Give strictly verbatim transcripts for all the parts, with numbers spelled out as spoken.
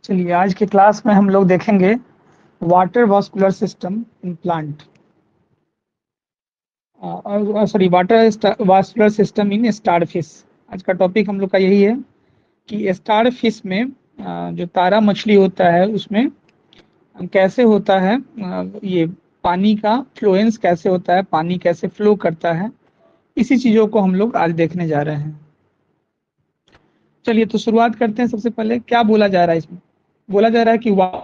चलिए आज के क्लास में हम लोग देखेंगे water vascular system in plant और sorry water vascular system in starfish. आज का टॉपिक हम लोग का यही है कि स्टारफिश में अ, जो तारा मछली होता है उसमें कैसे होता है, अ, ये पानी का फ्लोएंस कैसे होता है, पानी कैसे फ्लो करता है, इसी चीज़ों को हम लोग आज देखने जा रहे हैं। चलिए तो शुरुआत करते हैं। सबसे पहले क्या बोला जा रहा है इसमें? बोला जा रहा है कि वा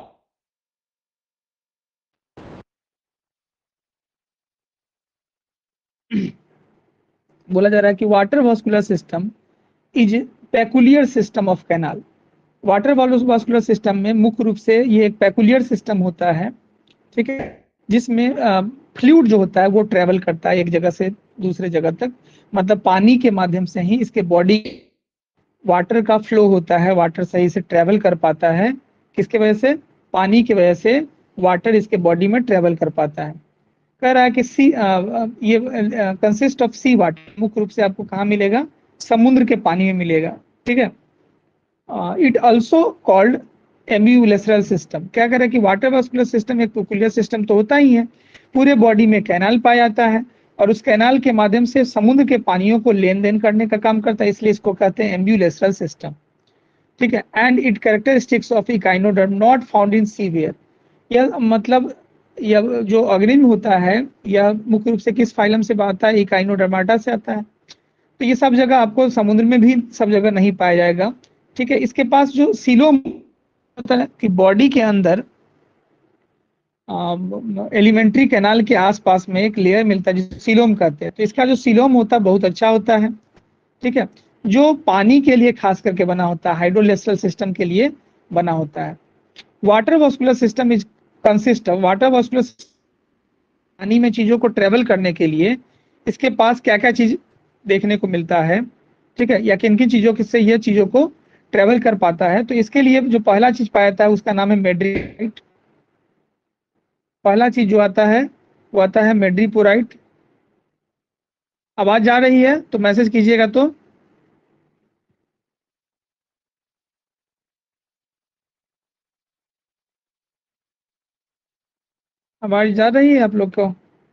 बोला जा रहा है कि water vascular system is peculiar system of canal. Water vascular system में मुख्य रूप से ये एक पेकुलियर सिस्टम होता है, ठीक है, जिसमें फ्लूइड जो होता है वो ट्रेवल करता है एक जगह से दूसरे जगह तक, मतलब पानी के माध्यम से ही इसके बॉडी वाटर का फ्लो होता है, वाटर सही से ट्रेवल कर पाता है। किसके वजह से? पानी की वजह से वाटर इसके बॉडी में ट्रेवल कर पाता है। कह रहा है कि सी आ, ये कंसिस्ट ऑफ सी वाटर, मुख्य रूप से आपको कहाँ मिलेगा? समुद्र के पानी में मिलेगा, ठीक है। It also called ambulacral system. क्या कह रहा है कि वाटर वास्कुलर सिस्टम एक पेकुलियर सिस्टम तो होता ही है, पूरे बॉडी में कैनाल पाया जाता है और उस कैनाल के माध्यम से समुद्र के पानियों को लेन देन करने का काम करता है, इसलिए इसको कहते हैं एम्ब्यूलेसरल सिस्टम, ठीक है। And it characteristics of echinoderm not found in severe. यह मतलब यह जो अग्रिम होता है यह मुख्य रूप से किस फाइलम से आता है? इकाइनोडर्माटा से आता है। तो ये सब जगह आपको समुद्र में भी सब जगह नहीं पाया जाएगा, ठीक है। इसके पास जो सीलोम होता है कि बॉडी के अंदर एलिमेंट्री कैनाल के आसपास में एक लेयर मिलता है जिसे सीलोम कहते हैं। तो इसका जो सीलोम होता है बहुत अच्छा होता है, ठीक है, जो पानी के लिए खास करके बना होता है, हाइड्रोलेस्ट्रल सिस्टम के लिए बना होता है। Water vascular system is consist of water vascular पानी में चीजों को ट्रेवल करने के लिए इसके पास क्या क्या चीज देखने को मिलता है, ठीक है, या किन किन चीजों से यह चीजों को ट्रेवल कर पाता है। तो इसके लिए जो पहला चीज पाया जाता है उसका नाम है मेड्रीपोराइट। पहला चीज जो आता है वो आता है मेड्रीपोराइट। आवाज जा रही है तो मैसेज कीजिएगा। तो आवाज जा रही है आप लोग को?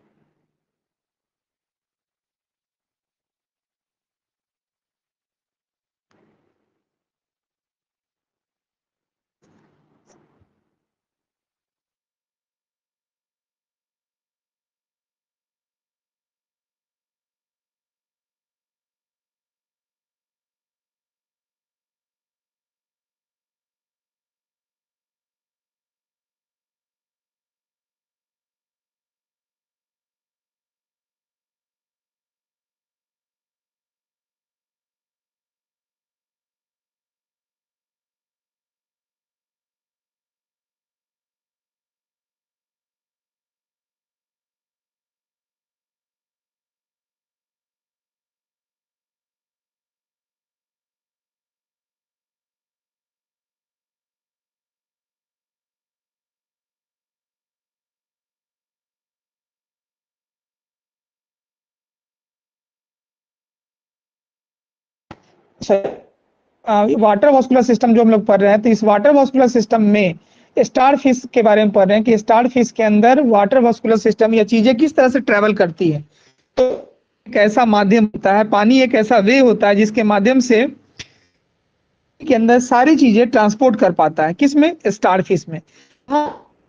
वाटर वास्कुलर सिस्टम जो हम लोग पढ़ रहे हैं, तो इस वाटर वास्कुलर सिस्टम में स्टार फिश के बारे में पढ़ रहे हैं कि स्टार फिश के अंदर वाटर वास्कुलर सिस्टम या चीजें किस तरह से ट्रेवल करती है। तो एक ऐसा माध्यम होता है, पानी एक ऐसा वे होता है जिसके माध्यम से के अंदर सारी चीजें ट्रांसपोर्ट कर पाता है। किसमें? स्टार फिश में। हाँ,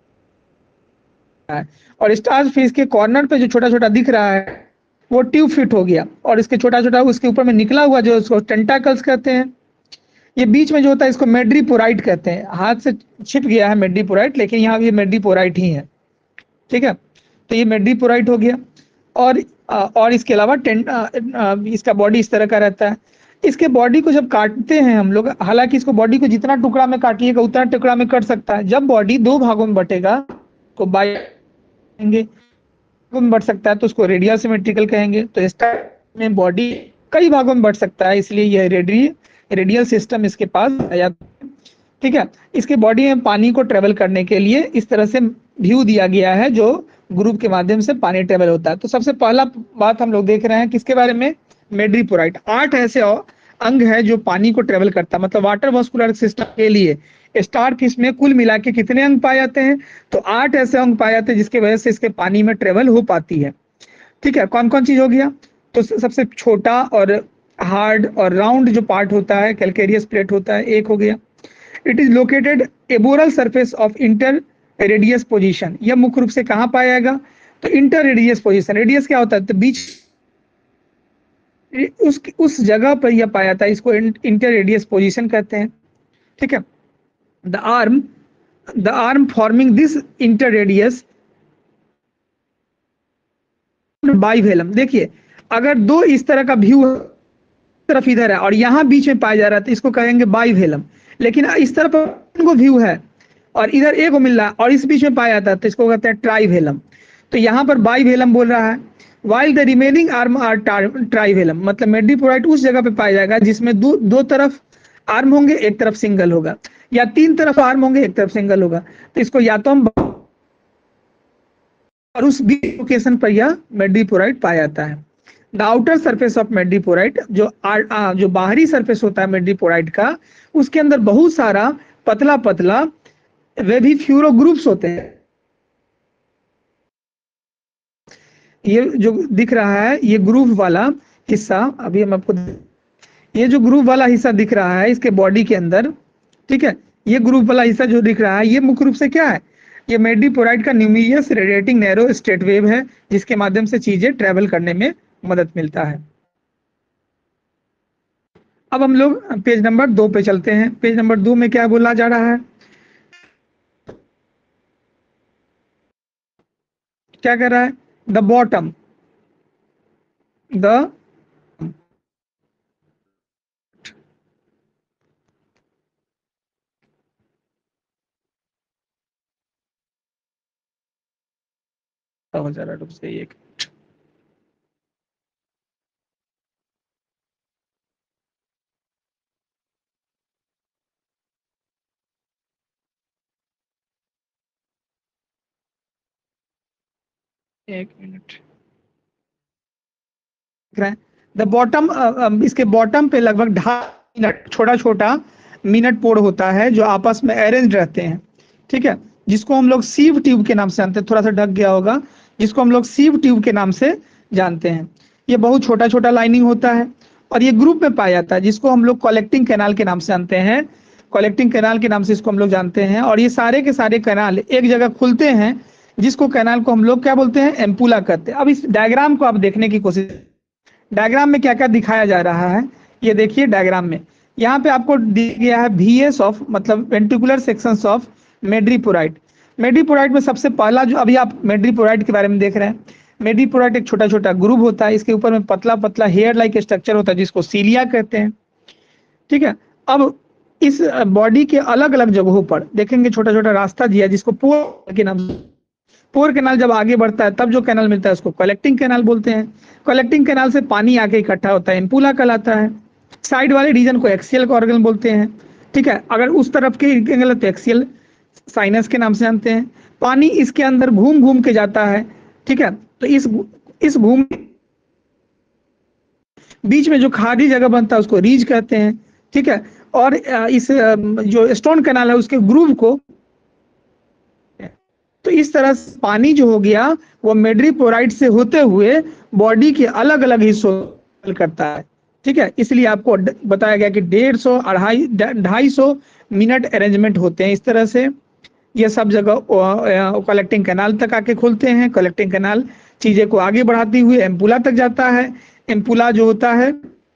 और स्टार फिश के कॉर्नर पे जो छोटा छोटा दिख रहा है वो ट्यूब फिट हो गया, और इसके छोटा छोटा उसके ऊपर में निकला हुआ जो उसको टेंटाकल्स कहते हैं। ये बीच में जो होता है इसको मेड्रीपोराइट कहते हैं। हाथ से छिप गया है मेड्रीपोराइट, लेकिन यहाँ ये मेड्रीपोराइट ही है, ठीक है। तो ये मेड्रीपोराइट हो गया। और और इसके अलावा टेंट इसका बॉडी इस तरह का रहता है। इसके बॉडी को जब काटते हैं हम लोग, हालांकि इसको बॉडी को जितना टुकड़ा में काटिएगा उतना टुकड़ा में कट सकता है। जब बॉडी दो भागों में बटेगा तो बाई में बढ़ सकता है तो उसको रेडियल सिमेट्रिकल कहेंगे। तो इसका में बॉडी कई भागों में बढ़ सकता है, इसलिए यह रेडियल रेडियल सिस्टम इसके पास आया, ठीक है। इसके बॉडी में पानी को ट्रेवल करने के लिए इस तरह से व्यू दिया गया है जो ग्रुप के माध्यम से पानी ट्रेवल होता है। तो सबसे पहला बात हम लोग देख रहे हैं किसके बारे में? मेड्रीपोराइट। आठ ऐसे अंग है जो पानी को ट्रेवल करता है, मतलब वाटर वास्कुलर सिस्टम के लिए स्टार फिश में कुल मिला के कितने अंग पाए जाते हैं? तो आठ ऐसे अंग पाए जाते हैं जिसकी वजह से इसके पानी में ट्रेवल हो पाती है। ठीक है, कौन कौन चीज हो गया? तो सबसे छोटा और हार्ड और राउंड जो पार्ट होता है कैलकेरियस प्लेट होता है, एक हो गया। It is located aboral surface of inter radius position. यह मुख्य रूप से कहाँ पाया जाएगा? तो इंटर रेडियस पोजीशन, रेडियस क्या होता है? तो बीच उस उस जगह पर यह पाया जाता है, इसको इंटर रेडियस पोजीशन कहते हैं। ठीक है, the arm the arm forming this inter radius bivium. देखिए, अगर दो इस तरह का व्यू तरफ इधर है और यहाँ बीच में पाया जा रहा है तो इसको कहेंगे बाइवेलम। लेकिन इस तरफ को व्यू है और इधर ए को मिल रहा है और इस बीच में पाया जाता है तो इसको कहते हैं ट्राइवेलम। तो यहाँ पर बाइवेलम बोल रहा है। While the remaining arm are trivium, मतलब मेडिपोराइट उस जगह पे पाया जाएगा जिसमें दो दो तरफ आर्म होंगे, एक तरफ सिंगल होगा, या तीन तरफ आर्म होंगे, एक तरफ सिंगल होगा। तो इसको या तो हम, और उस बीच लोकेशन पर यह मेडिपोराइट पाया जाता है। The outer surface of madreporite, जो आ, जो बाहरी सरफेस होता है मेडिपोराइट का, उसके अंदर बहुत सारा पतला पतला वे भी फ्यूरो ग्रुप्स होते हैं। ये जो दिख रहा है ये ग्रुप वाला हिस्सा, अभी हम आपको, ये जो ग्रुप वाला हिस्सा दिख रहा है इसके बॉडी के अंदर, ठीक है, ये ग्रुप वाला हिस्सा जो दिख रहा है ये मुख्य रूप से क्या है? ये मेडिपोराइट का numerous radiating narrow straight wave है जिसके माध्यम से चीजें ट्रेवल करने में मदद मिलता है। अब हम लोग पेज नंबर दो पे चलते हैं। पेज नंबर दो में क्या बोला जा रहा है? क्या कह रहा है? द बॉटम द जरा रुक से एक एक मिनट। द बॉटम, इसके बॉटम पे लगभग ढाई मिनट छोटा छोटा मिनट पोर होता है जो आपस में अरेंज रहते हैं। ठीक है, जिसको हम लोग सीव ट्यूब के नाम से जानते हैं। थोड़ा सा ढक गया होगा, जिसको हम लोग सीव ट्यूब के नाम से जानते हैं। ये बहुत छोटा छोटा लाइनिंग होता है और ये ग्रुप में पाया जाता है जिसको हम लोग कलेक्टिंग कैनाल के नाम से जानते हैं। कलेक्टिंग कैनाल के नाम से इसको हम लोग जानते हैं। और ये सारे के सारे कैनाल एक जगह खुलते हैं जिसको कैनाल को हम लोग क्या बोलते हैं? एम्पुला कहते हैं। अब इस डायग्राम को आप देखने की कोशिश, डायग्राम में क्या क्या दिखाया जा रहा है ये देखिए। डायग्राम में यहाँ पे आपको दिया गया है वीएस ऑफ, मतलब ventricular sections of madreporite. Madreporite में सबसे पहला जो अभी आप मेड्रीपोराइट के बारे में देख रहे हैं, मेड्रीपोराइट एक छोटा छोटा ग्रुप होता है। इसके ऊपर में पतला पतला हेयर लाइक स्ट्रक्चर होता है जिसको सीलिया कहते हैं। ठीक है, अब इस बॉडी के अलग अलग जगहों पर देखेंगे छोटा छोटा रास्ता दिया जिसको पोर के नाम से, पोर कैनाल जब आगे बढ़ता है तब जो कैनाल मिलता है उसको कलेक्टिंग कैनाल बोलते हैं। कलेक्टिंग कैनाल से पानी आके इकट्ठा होता है, एम्पुला कहलाता है। साइड वाले रीजन को एक्सियल ऑर्गन बोलते हैं। ठीक है, अगर उस तरफ के एंगल तो एक्सियल साइनस के नाम से जानते हैं। पानी इसके अंदर घूम घूम के जाता है। ठीक है, तो इस इस घूम बीच में जो खाली जगह बनता है उसको रीज कहते हैं। ठीक है, और इस जो स्टोन कैनाल है उसके ग्रूव को, तो इस तरह से पानी जो हो गया वो मेड्रीपोराइट से होते हुए बॉडी के अलग अलग हिस्सों करता है। ठीक है, इसलिए आपको बताया गया कि डेढ़ सौ अढ़ाई ढाई सौ मिनट अरेंजमेंट होते हैं। इस तरह से ये सब जगह कलेक्टिंग कैनाल तक आके खुलते हैं। कलेक्टिंग कैनाल चीजें को आगे बढ़ाती हुए एम्पुला तक जाता है। एम्पुला जो होता है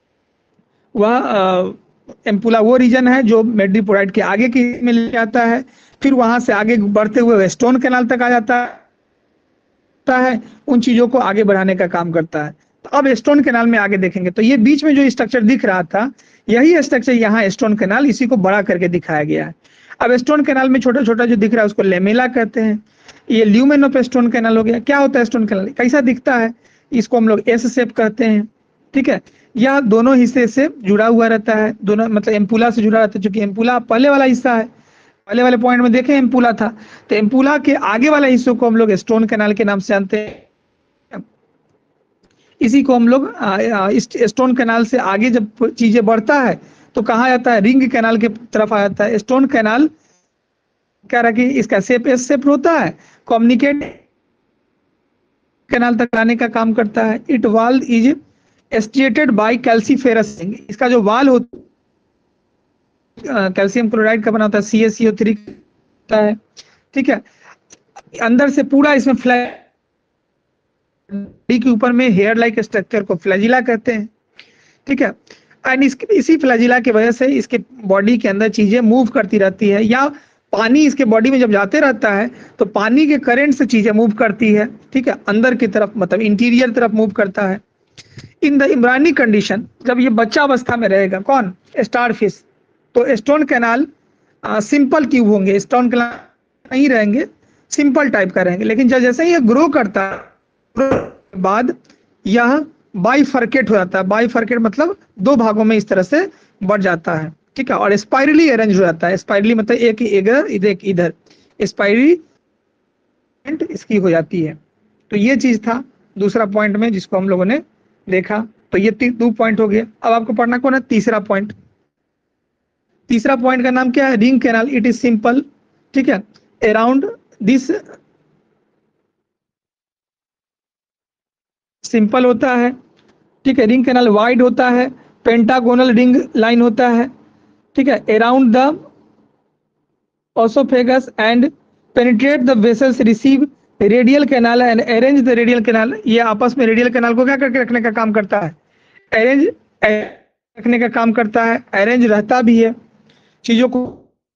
वह एम्पुला वो रीजन है जो मेड्रीपोराइट के आगे की में ले जाता है। फिर वहां से आगे बढ़ते हुए स्टोन कैनाल तक आ जाता है, उन चीजों को आगे बढ़ाने का काम करता है। तो अब स्टोन कैनाल में आगे देखेंगे तो ये बीच में जो स्ट्रक्चर दिख रहा था यही स्ट्रक्चर यहाँ स्टोन कैनाल, इसी को बड़ा करके दिखाया गया है। अब स्टोन कैनाल में छोटा छोटा जो दिख रहा है उसको लेमेला कहते हैं। ये ल्यूमेन ऑफ स्टोन कैनाल हो गया। क्या होता है स्टोन कैनाल, कैसा दिखता है? इसको हम लोग एस शेप कहते हैं। ठीक है, यह दोनों हिस्से से जुड़ा हुआ रहता है, दोनों मतलब एम्पुला से जुड़ा रहता है। चूंकि एम्पुला पहले वाला हिस्सा है, पहले वाले पॉइंट में देखें एम्पुला था, तो एम्पुला के आगे वाले हिस्सों को हम लोग स्टोन कैनाल के नाम से जानते हैं। इसी को हम लोग स्टोन कैनाल से आगे जब चीजें बढ़ता है तो कहाँ जाता है? रिंग कैनाल के तरफ आ जाता है। स्टोन कैनाल क्या रहा कि इसका शेप एस शेप होता है, कम्युनिकेट कैनाल तक लाने का काम करता है। इट वाल इज एस्टिएटेड बाय कैल्सीफेरस, इसका जो वाल होता है कैल्शियम क्लोराइड का बना होता है, सी ए सी ओ थ्री होता है, ठीक है। अंदर से पूरा इसमें फ्लैश के ऊपर में हेयर लाइक स्ट्रक्चर को फ्लैजिला कहते हैं, ठीक है। एंड इसी फ्लैजिला की वजह से इसके बॉडी के अंदर चीजें मूव करती रहती है, या पानी इसके बॉडी में जब जाते रहता है तो पानी के करंट से चीजें मूव करती है, ठीक है, अंदर की तरफ, मतलब इंटीरियर तरफ मूव करता है। इन द इम्ब्रायनिक कंडीशन, जब ये बच्चा अवस्था में रहेगा, कौन, स्टार फिश, तो स्टोन कैनाल सिंपल ट्यूब होंगे, स्टोन कैनाल नहीं रहेंगे, सिंपल टाइप का रहेंगे। लेकिन जब जैसे ही ये ग्रो करता है बाद यह बाइफर्केट हो जाता है। बाइफर्केट मतलब दो भागों में इस तरह से बढ़ जाता है, ठीक है, और स्पाइरली अरेंज हो जाता है। स्पाइरली मतलब एक इधर एक इधर, स्पाइरली इसकी हो जाती है। तो ये चीज था दूसरा पॉइंट में जिसको हम लोगों ने देखा। तो ये दो पॉइंट हो गए। अब आपको पढ़ना कौन है, तीसरा पॉइंट। तीसरा पॉइंट का नाम क्या है, ring canal. It is simple, ठीक है, अराउंड दिस सिंपल होता है, ठीक है। रिंग कैनाल वाइड होता है, पेंटागोनल रिंग लाइन होता है, ठीक है, around the oesophagus and penetrate the vessels, receive radial canal and arrange the radial canal. ये आपस में रेडियल कैनाल को क्या करके रखने का काम करता है, अरेंज रखने का काम करता है, अरेंज रहता भी है, चीजों को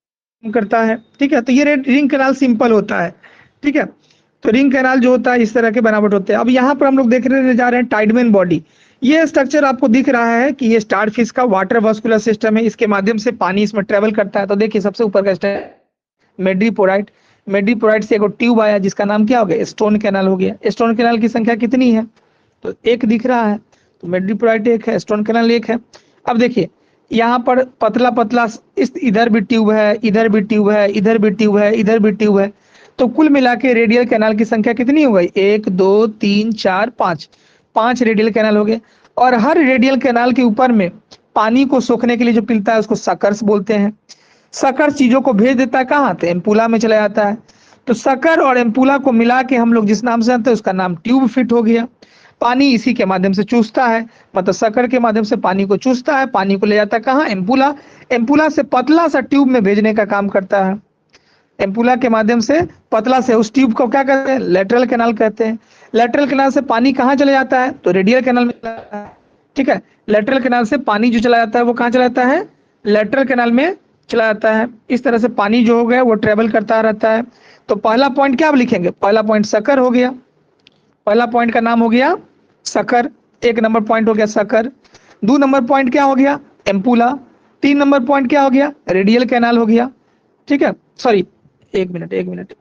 करता है, ठीक है। तो ये रिंग कैनाल सिंपल होता है, ठीक है। तो रिंग कैनाल जो होता है इस तरह के बनावट होते हैं। अब यहाँ पर हम लोग देखने जा रहे हैं टाइडमैन बॉडी। ये स्ट्रक्चर आपको दिख रहा है कि ये स्टार फिश का वाटर वास्कुलर सिस्टम है, इसके माध्यम से पानी इसमें ट्रेवल करता है। तो देखिए सबसे ऊपर का स्ट्रक्चर मेड्रीपोराइट, मेड्रीपोराइट से एक ट्यूब आया जिसका नाम क्या हो गया, स्टोन कैनाल हो गया। स्टोन कैनाल की संख्या कितनी है, तो एक दिख रहा है, तो मेड्रीपोराइट एक है, स्टोन कैनाल एक है। अब देखिए यहाँ पर पतला पतला इस इधर भी ट्यूब है, इधर भी ट्यूब है, इधर भी ट्यूब है, इधर भी ट्यूब है। तो कुल मिला के रेडियल कैनाल की संख्या कितनी हो गई, एक दो तीन चार पांच, पांच रेडियल कैनाल हो गए। और हर रेडियल कैनाल के ऊपर में पानी को सोखने के लिए जो पिलता है उसको सकर्स बोलते हैं। सकर चीजों को भेज देता है कहाँ, तो एम्पुला में चला जाता है। तो सकर और एम्पुला को मिला के हम लोग जिस नाम से जानते हैं उसका नाम ट्यूब फिट हो गया। पानी इसी के माध्यम से चूसता है, मतलब सकर के माध्यम से पानी को चूसता है, पानी को ले जाता है कहाँ, एम्पुला। एम्पुला से पतला सा ट्यूब में भेजने का काम करता है। एम्पुला के माध्यम से पतला से उस ट्यूब को क्या कहते हैं, लेटरल कैनाल कहते हैं। लेटरल कैनाल से पानी कहाँ चले जाता है, तो रेडियल कैनाल में चला जाता है, ठीक है। लेटरल कैनाल से पानी जो चला जाता है वो कहाँ चला जाता है, लेटरल कैनाल में चला जाता है। इस तरह से पानी जो हो गया वो ट्रेवल करता रहता है। तो पहला पॉइंट क्या आप लिखेंगे, पहला पॉइंट सकर हो गया, पहला पॉइंट का नाम हो गया सकर, एक नंबर पॉइंट हो गया सकर। दो नंबर पॉइंट क्या हो गया, एम्पुला। तीन नंबर पॉइंट क्या हो गया, रेडियल कैनाल हो गया, ठीक है। सॉरी एक मिनट एक मिनट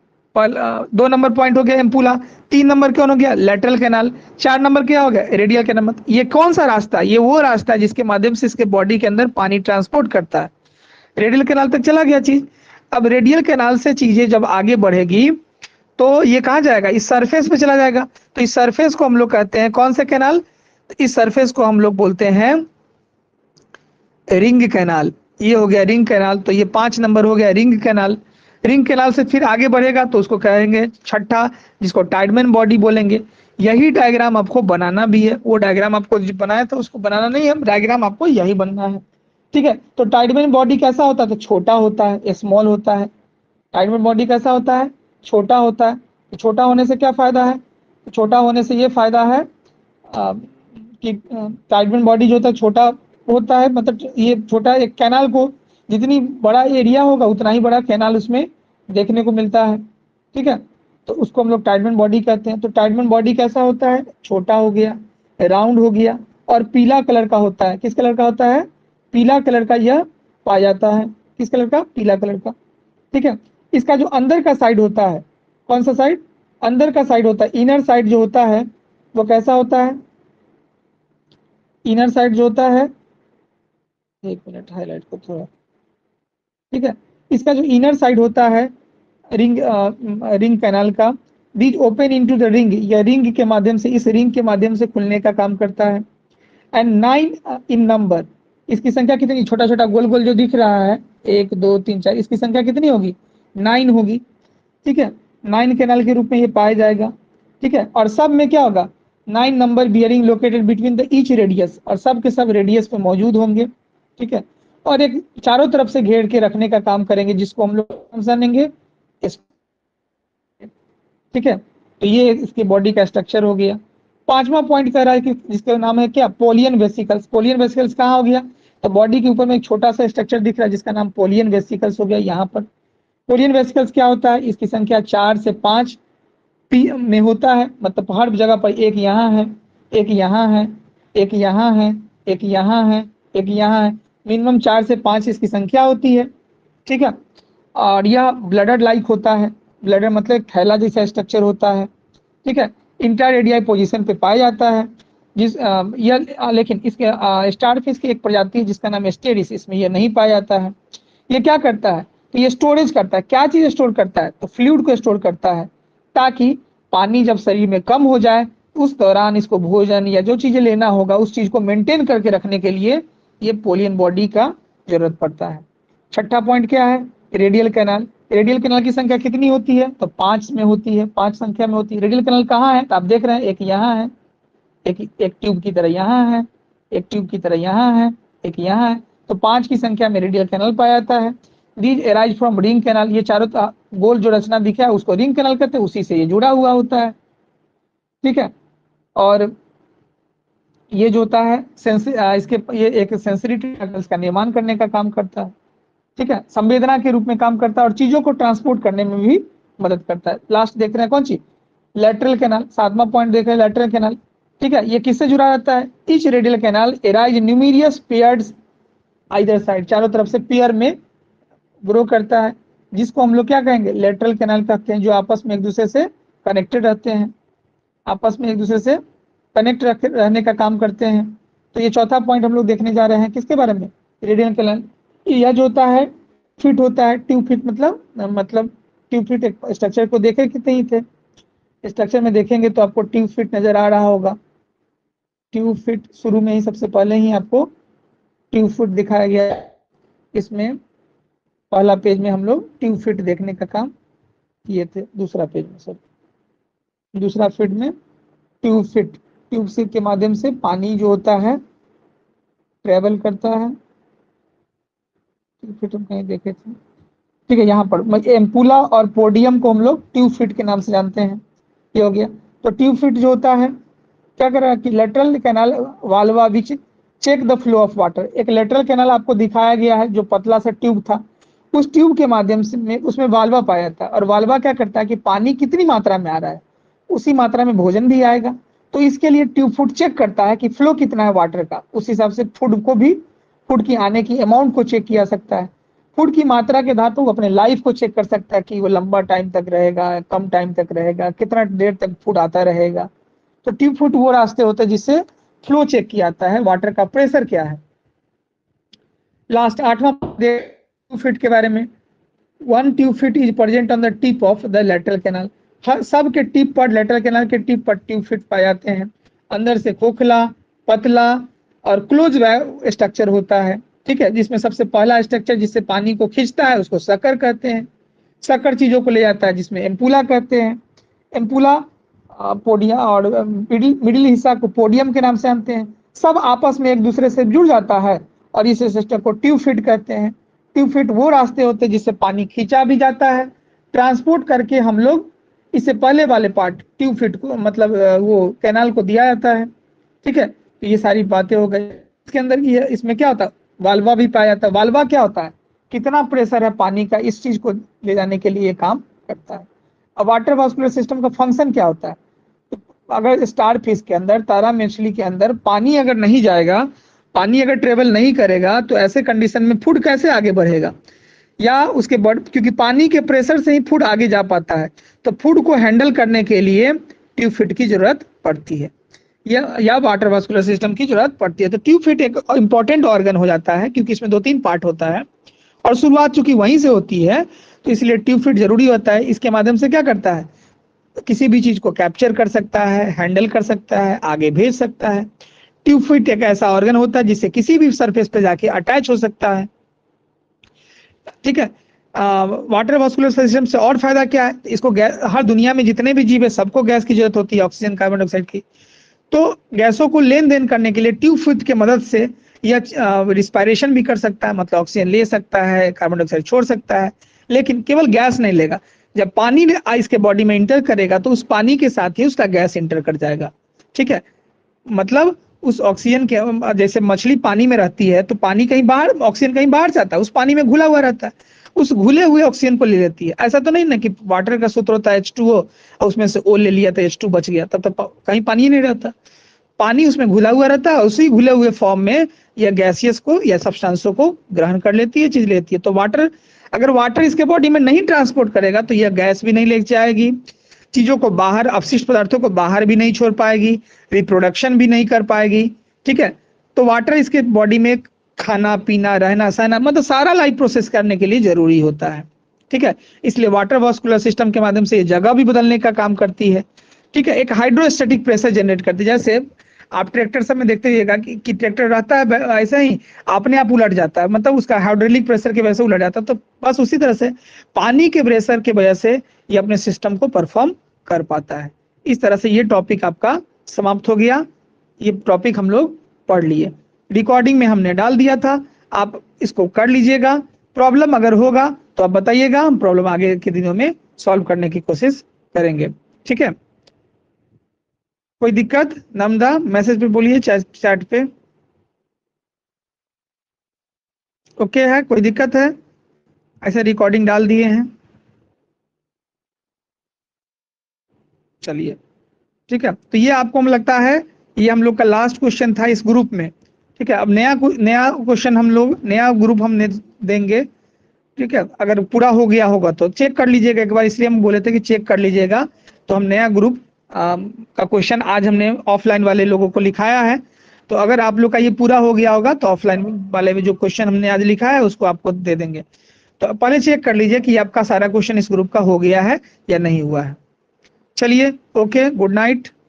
दो नंबर पॉइंट हो गया एम्पुला। तीन नंबर कौन हो गया, लेटरल कैनाल। चार नंबर क्या हो गया, रेडियल कैनाल। ये कौन सा रास्ता, ये वो रास्ता है जिसके माध्यम से इसके बॉडी के अंदर पानी ट्रांसपोर्ट करता है। रेडियल कैनाल तक चला गया चीज। अब रेडियल कैनाल से चीजें जब आगे बढ़ेगी तो ये कहाँ जाएगा, इस सरफेस पे चला जाएगा। तो इस सरफेस को हम लोग कहते हैं कौन से कैनाल, तो इस सरफेस को हम लोग बोलते हैं रिंग कैनाल। ये हो गया रिंग कैनाल। तो ये पांच नंबर हो गया रिंग कैनाल। रिंग कैनाल से फिर आगे बढ़ेगा तो उसको कहेंगे छठा, जिसको टाइडमैन बॉडी बोलेंगे। यही डायग्राम आपको बनाना भी है, वो डायग्राम आपको बनाया था उसको बनाना नहीं है, डायग्राम आपको यही बनना है, ठीक है। तो टाइडमैन बॉडी कैसा होता है, तो छोटा होता है, स्मॉल होता है। टाइडमैन बॉडी कैसा होता है, छोटा होता है। तो छोटा होने से क्या फायदा है, तो छोटा होने से ये फायदा है आ, कि टाइडमैन बॉडी जो होता है छोटा होता है, मतलब ये छोटा एक कैनाल को जितनी बड़ा एरिया होगा उतना ही बड़ा कैनाल उसमें देखने को मिलता है, ठीक है। तो उसको हम लोग टाइडमैन बॉडी कहते हैं। तो टाइडमैन बॉडी कैसा होता है, छोटा हो गया, राउंड हो गया और पीला कलर का होता है। किस कलर का होता है, पीला कलर का यह पाया जाता है। किस कलर का, पीला कलर का, ठीक है। इसका जो अंदर का साइड होता है, कौन सा साइड, अंदर का साइड होता है, इनर साइड जो होता है वो कैसा होता है, इनर साइड जो होता है, एक मिनट हाईलाइट को थोड़ा, ठीक है। इसका जो इनर साइड होता है रिंग रिंग कैनाल का, these open into the ring, या रिंग के माध्यम से, इस रिंग के माध्यम से खुलने का काम करता है। एंड नाइन इन नंबर, इसकी संख्या कितनी, छोटा छोटा गोल गोल जो दिख रहा है एक दो तीन चार, इसकी संख्या कितनी होगी, नाइन होगी, ठीक है, नाइन कैनाल के रूप में ये पाया जाएगा, ठीक है। और सब में क्या होगा, nine number bearing located between the each radius, और सब के सब रेडियस पे मौजूद होंगे, ठीक है। और एक चारों तरफ से घेर के रखने का काम करेंगे, जिसको हम लोग जानेंगे, ठीक है। तो ये इसकी बॉडी का स्ट्रक्चर हो गया। पांचवा पॉइंट कह रहा है कि जिसका नाम है क्या, पोलियन वेसिकल्स। पोलियन वेसिकल्स कहाँ हो गया, तो बॉडी के ऊपर में एक छोटा सा स्ट्रक्चर दिख रहा है जिसका नाम पोलियन वेसिकल्स हो गया यहाँ पर। पोलियन वेसिकल्स क्या होता है, इसकी संख्या चार से पांच पी में होता है, मतलब हर जगह पर एक यहाँ है, एक यहाँ है, एक यहाँ है, एक यहाँ है, एक यहाँ है, मिनिमम चार से पांच इसकी संख्या होती है, ठीक है। और यह ब्लडर लाइक होता है, ब्लडर मतलब एक थैला जैसा स्ट्रक्चर होता है, ठीक है। इंटररेडियाई पोजीशन पे पाया जाता है, जिस आ, यह आ, लेकिन इसके स्टारफिश की एक प्रजाति है जिसका नाम एस्टेरिस, इसमें यह नहीं पाया जाता है। ये क्या करता है, तो ये स्टोरेज करता है, क्या चीज स्टोर करता है, तो फ्लूइड को स्टोर करता है, ताकि पानी जब शरीर में कम हो जाए उस दौरान इसको भोजन या जो चीजें लेना होगा उस चीज को मेंटेन करके रखने के लिए ये पोलियन बॉडी का जरूरत पड़ता है। छठा पॉइंट क्या है, रेडियल कैनाल। रेडियल कैनाल की संख्या कितनी होती है, तो पांच में होती है, पांच संख्या में होती है। रेडियल कैनाल कहाँ है, तो आप देख रहे हैं, एक यहाँ है, एक एक ट्यूब की तरह यहाँ है, एक ट्यूब की तरह यहाँ है, एक यहाँ है, तो पांच की संख्या में रेडियल कैनाल पाया जाता है। These arise from ring canal, ये चारों गोल जो रचना दिखा है उसको रिंग कैनाल कहते हैं, उसी से ये जुड़ा हुआ होता है, ठीक है। और ये जो होता है सेंस इसके ये एक सेंसरी ट्रैक्टर्स का निर्माण करने का काम करता है, ठीक है, संवेदना के रूप में काम करता है और चीजों को ट्रांसपोर्ट करने में भी मदद करता है। लास्ट देख रहे हैं कौन सी, लैटरल कैनाल। सातवां पॉइंट देख रहे हैं लैटरल कैनाल, ठीक है। ये किससे जुड़ा रहता है, each radial canal arise numerous pairs either side, चारों तरफ से पेयर में ग्रो करता है, जिसको हम लोग क्या कहेंगे, लेटरल कैनाल कहते हैं, जो आपस में एक दूसरे से कनेक्टेड रहते हैं, आपस में एक दूसरे से कनेक्ट रहने का काम करते हैं। तो ये चौथा पॉइंट हम लोग देखने जा रहे हैं, किसके बारे में, रेडियल कैनाल। यह जो होता है फिट होता है, ट्यूब फिट मतलब मतलब ट्यूब फिट एक स्ट्रक्चर को देखे कितने ही थे, स्ट्रक्चर में देखेंगे तो आपको ट्यूब फिट नजर आ रहा होगा। ट्यूब फिट शुरू में ही सबसे पहले ही आपको ट्यूब फिट दिखाया गया, इसमें पहला पेज में हम लोग ट्यूब फिट देखने का काम किए थे, दूसरा पेज में सर, दूसरा फिट में ट्यूब फिट, ट्यूब फिट के माध्यम से पानी जो होता है ट्रेवल करता है, ट्यूब फिट हम कहीं देखे थे, ठीक है। यहाँ पर एम्पुला और पोडियम को हम लोग ट्यूब फिट के नाम से जानते हैं, ये हो गया। तो ट्यूब फिट जो होता है क्या कर रहा है कि lateral canal valve which check the flow of water, एक लेटरल कैनाल आपको दिखाया गया है जो पतला सा ट्यूब था, उस ट्यूब के माध्यम से में उसमें वाल्वा पाया जाता है, और वाल्वा क्या करता है कि पानी कितनी मात्रा में आ रहा है उसी मात्रा में भोजन भी आएगा, तो इसके लिए ट्यूब फुट चेक करता है कि फ्लो कितना है वाटर का, उस हिसाब से फूड को भी, फूड की आने की अमाउंट को चेक किया सकता है। फूड की मात्रा के आधार पर वो अपने लाइफ को चेक कर सकता है कि वो लंबा टाइम तक रहेगा, कम टाइम तक रहेगा, कितना देर तक फूड आता रहेगा। तो ट्यूब फुट वो रास्ते होते हैं जिससे फ्लो चेक किया जाता है, वाटर का प्रेशर क्या है। लास्ट आठवां ट्यूब फिट के बारे में, one tube feet is present on the tip of the lateral canal, हर सब के टिप पर, लेटरल कैनाल के टिप पर ट्यूब फिट पाए जाते हैं। अंदर से खोखला, पतला और क्लोज स्ट्रक्चर होता है, ठीक है, जिसमें सबसे पहला स्ट्रक्चर जिससे पानी को खींचता है उसको सकर कहते हैं, सकर चीजों को ले जाता है जिसमें एम्पुला कहते हैं। एम्पुला पोडियम और मिडिल मिडिल हिस्सा को पोडियम के नाम से जानते हैं, सब आपस में एक दूसरे से जुड़ जाता है और इस सिस्टम को ट्यूब फिट कहते हैं। ट्यूब फिट वो रास्ते होते हैं जिससे पानी खींचा भी जाता है, ट्रांसपोर्ट करके हम लोग इससे पहले वाले पार्ट ट्यूब फिट को मतलब वो कैनाल को दिया जाता है, ठीक है। तो ये सारी बातें हो गई। इसके अंदर ये इसमें क्या होता है, वाल्वा भी पाया जाता है। वाल्वा क्या होता है, कितना प्रेशर है पानी का, इस चीज को ले जाने के लिए काम करता है। अब वाटर वास्कुलर सिस्टम का फंक्शन क्या होता है, तो अगर स्टार फिश के अंदर, तारा मछली के अंदर पानी अगर नहीं जाएगा, पानी अगर ट्रेवल नहीं करेगा, तो ऐसे कंडीशन में फूड कैसे आगे बढ़ेगा, या उसके बढ़, क्योंकि पानी के प्रेशर से ही फूड आगे जा पाता है, तो फूड को हैंडल करने के लिए ट्यूब फिट की जरूरत पड़ती है, या या वाटर वास्कुलर सिस्टम की जरूरत पड़ती है। तो ट्यूब फिट एक इंपॉर्टेंट ऑर्गन हो जाता है, क्योंकि इसमें दो तीन पार्ट होता है और शुरुआत चूंकि वहीं से होती है, तो इसलिए ट्यूब फिट जरूरी होता है। इसके माध्यम से क्या करता है, किसी भी चीज को कैप्चर कर सकता है, हैंडल कर सकता है, आगे भेज सकता है। ट्यूब फिट एक ऐसा ऑर्गन होता है जिससे किसी भी सरफेस पे जाके अटैच हो सकता है, ठीक है। वाटर वास्कुलर सिस्टम से और फायदा क्या है, इसको गैस, हर दुनिया में जितने भी जीव है सबको गैस की जरूरत होती है, ऑक्सीजन कार्बन डाइऑक्साइड की। तो गैसों को लेन देन करने के लिए ट्यूब फिट की मदद से यह रिस्पायरेशन भी कर सकता है, मतलब ऑक्सीजन ले सकता है, कार्बन डाइऑक्साइड छोड़ सकता है, लेकिन केवल गैस नहीं लेगा। जब पानी आइस के बॉडी में इंटर करेगा तो उस पानी के साथ ही उसका गैस इंटर कर जाएगा। ठीक है, मतलब उस ऑक्सीजन के, जैसे मछली पानी में रहती है तो पानी कहीं बाहर, ऑक्सीजन कहीं बाहर जाता है, उस पानी में घुला हुआ रहता है, उस घुले हुए ऑक्सीजन को ले लेती है। ऐसा तो नहीं ना कि वाटर का सूत्र होता है एच टू ओ और उसमें से ओ ले लिया तो एच टू बच गया, तब तो कहीं पानी ही नहीं रहता, पानी उसमें घुला हुआ रहता है, उसी घुले हुए फॉर्म में यह गैसियस को या सब्सटेंसों को ग्रहण कर लेती है, चीज लेती है। तो वाटर, अगर वाटर इसके बॉडी में नहीं ट्रांसपोर्ट करेगा तो यह गैस भी नहीं ले जाएगी, चीजों को बाहर, अपशिष्ट पदार्थों को बाहर भी नहीं छोड़ पाएगी, रिप्रोडक्शन भी नहीं कर पाएगी। ठीक है, तो वाटर इसके बॉडी में खाना पीना रहना सहना, मतलब सारा लाइफ प्रोसेस करने के लिए जरूरी होता है। ठीक है, इसलिए वाटर वास्कुलर सिस्टम के माध्यम से ये जगह भी बदलने का काम करती है। ठीक है, एक हाइड्रोस्टैटिक प्रेशर जनरेट करती है। जैसे आप ट्रैक्टर सब में देखते रहिएगा कि, कि ट्रैक्टर रहता है ऐसा ही अपने आप उलट जाता है, मतलब उसका हाइड्रोलिक प्रेशर की वजह से उलट जाता है। तो बस उसी तरह से पानी के प्रेशर की वजह से ये अपने सिस्टम को परफॉर्म कर पाता है। इस तरह से ये टॉपिक आपका समाप्त हो गया। ये टॉपिक हम लोग पढ़ लिए, रिकॉर्डिंग में हमने डाल दिया था, आप इसको कर लीजिएगा। प्रॉब्लम अगर होगा तो आप बताइएगा, हम प्रॉब्लम आगे के दिनों में सॉल्व करने की कोशिश करेंगे। ठीक है, कोई दिक्कत? नमदा मैसेज पे बोलिए, चैट पे। ओके है, कोई दिक्कत है? ऐसे रिकॉर्डिंग डाल दिए हैं, चलिए ठीक है। तो ये आपको हम लगता है ये हम लोग का लास्ट क्वेश्चन था इस ग्रुप में। ठीक है, अब नया नया क्वेश्चन हम लोग, नया ग्रुप हमने देंगे। ठीक है, अगर पूरा हो गया होगा तो चेक कर लीजिएगा एक बार, इसलिए हम बोले थे कि चेक कर लीजिएगा। तो हम नया ग्रुप आ, का क्वेश्चन आज हमने ऑफलाइन वाले लोगों को लिखाया है, तो अगर आप लोग का ये पूरा हो गया होगा तो ऑफलाइन वाले में जो क्वेश्चन हमने आज लिखा है उसको आपको दे देंगे। तो पहले चेक कर लीजिए कि आपका सारा क्वेश्चन इस ग्रुप का हो गया है या नहीं हुआ है। चलिए, ओके, गुड नाइट।